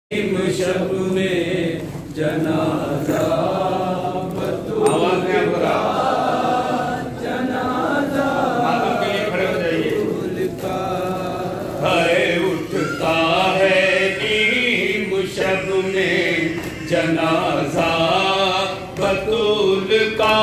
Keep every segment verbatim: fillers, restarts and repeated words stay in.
शब में जनाजा आवाज में पूरा जनाजा मातम के लिए खड़े हो जाइए। है उठता है नीम शब में जनाजा बतूल का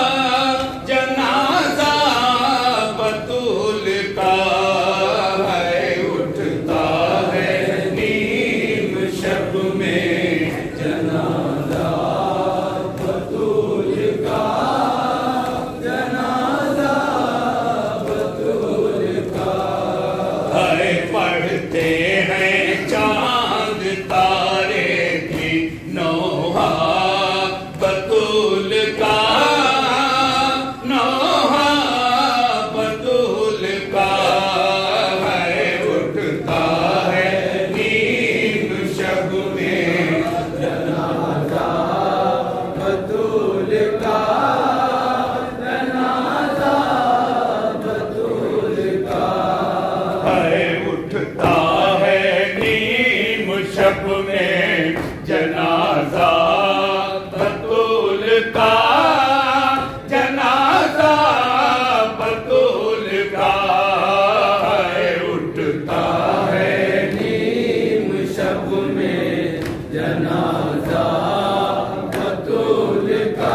जनाजा बतूल का है उठता है नीम शब में जनाजा बतूल का जनाजा बतूल का है पढ़ते हैं चांद तारे की नौहा बतूल का नौहा बतूल का है उठता है नीम शब में जनाजा बतूल का जनाजा बतूल का है उठता है नीम शब में जनाजा बतूल का जनाजा बतूल का है उठता है नीम शब में जनाजा बतूल का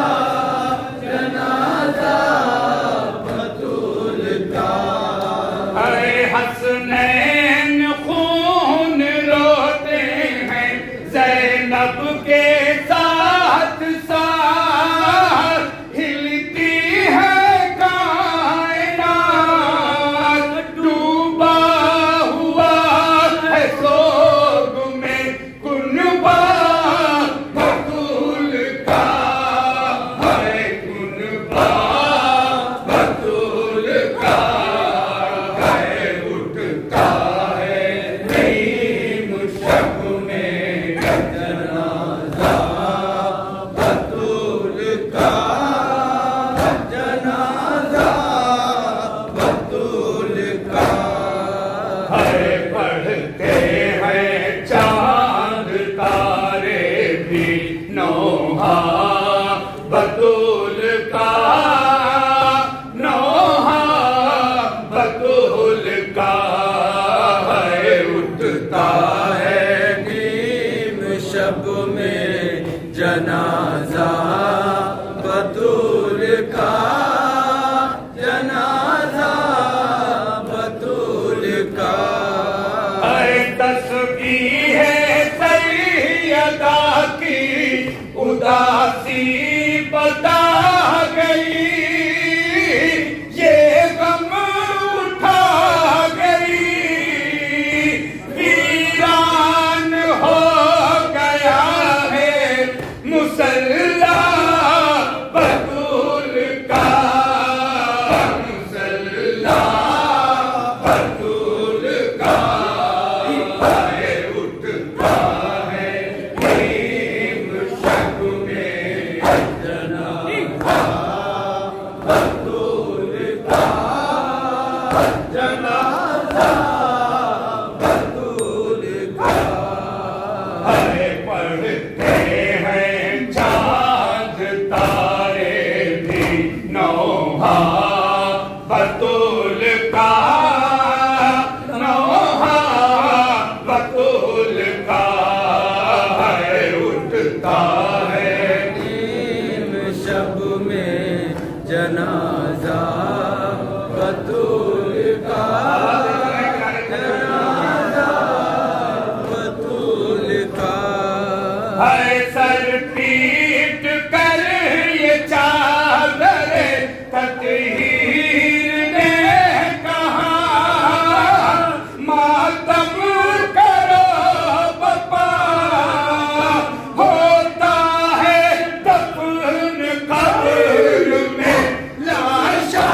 जनाजा बतूल का है हसनैन खून रोते हैं ज़ैनब के साथ साथ हिलती है कायनात डूबा हुआ है सोग में कुनबा बतूल का है कुनबा बतूल का है उठता है नीम शब में जनाजा बतूल का जनाजा बतूल का है पढ़ते हैं चांद तारे भी नौहा बतूल का नौहा बतूल का है उठता है नीम शब में जनाजा बतूल का जनाजा बतूल का है तस्बीह है सैयदा की उदासी बता गई ये गम उठा गई वीरान हो गया है मुसल्ला बतूल का मुसल्ला बतूल का है उठता है नीम शब में जनाजा बतूल का जनाजा बतूल का है पढ़ते हैं चांद तारे भी नौहा बतूल का नौहा बतूल का है उठता है नीम शब में जनाजा बतूल का जनाजा बतूल का है सर पीट कर ये चादर तकहीर ने कहा मातम करो बपा होता है दफन कब्र में लाशा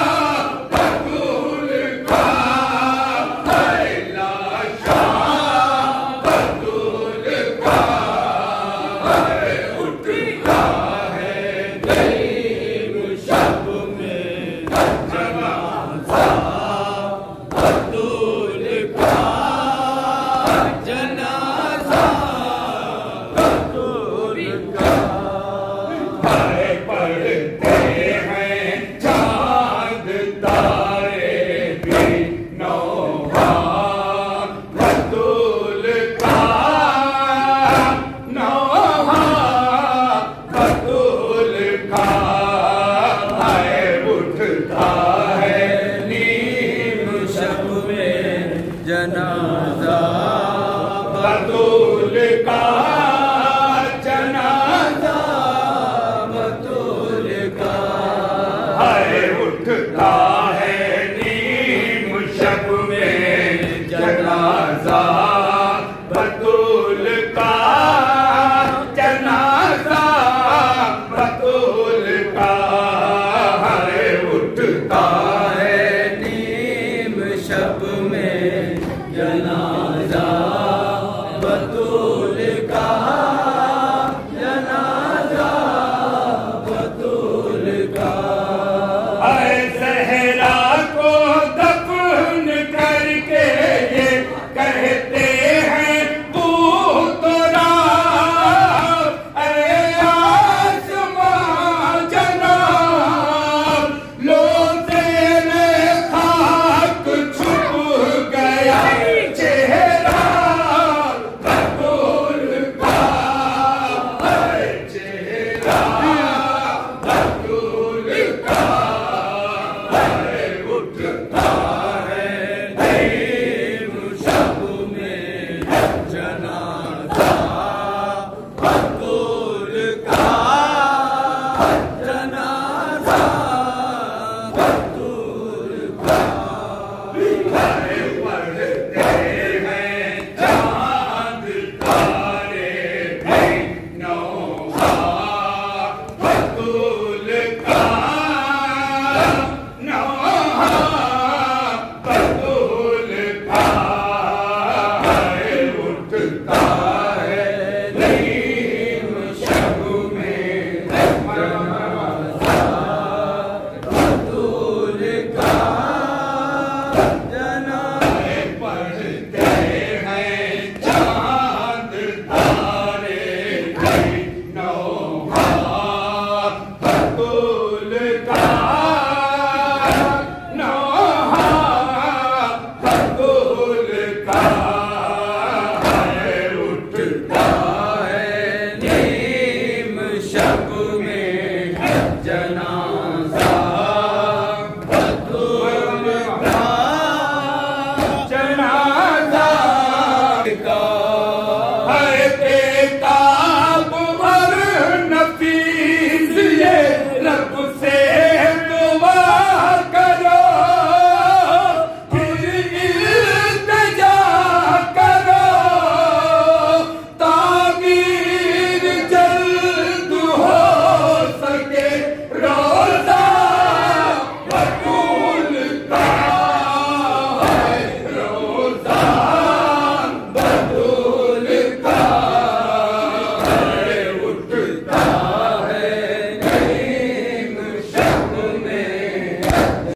बतूल का है लाशा बतूल का है बतूल का जनाजा बतूल का है उठता है नीम शब में जनाजा बतूल का जनाजा बतूल का है उठता है नीम शब में जनाजा बतूल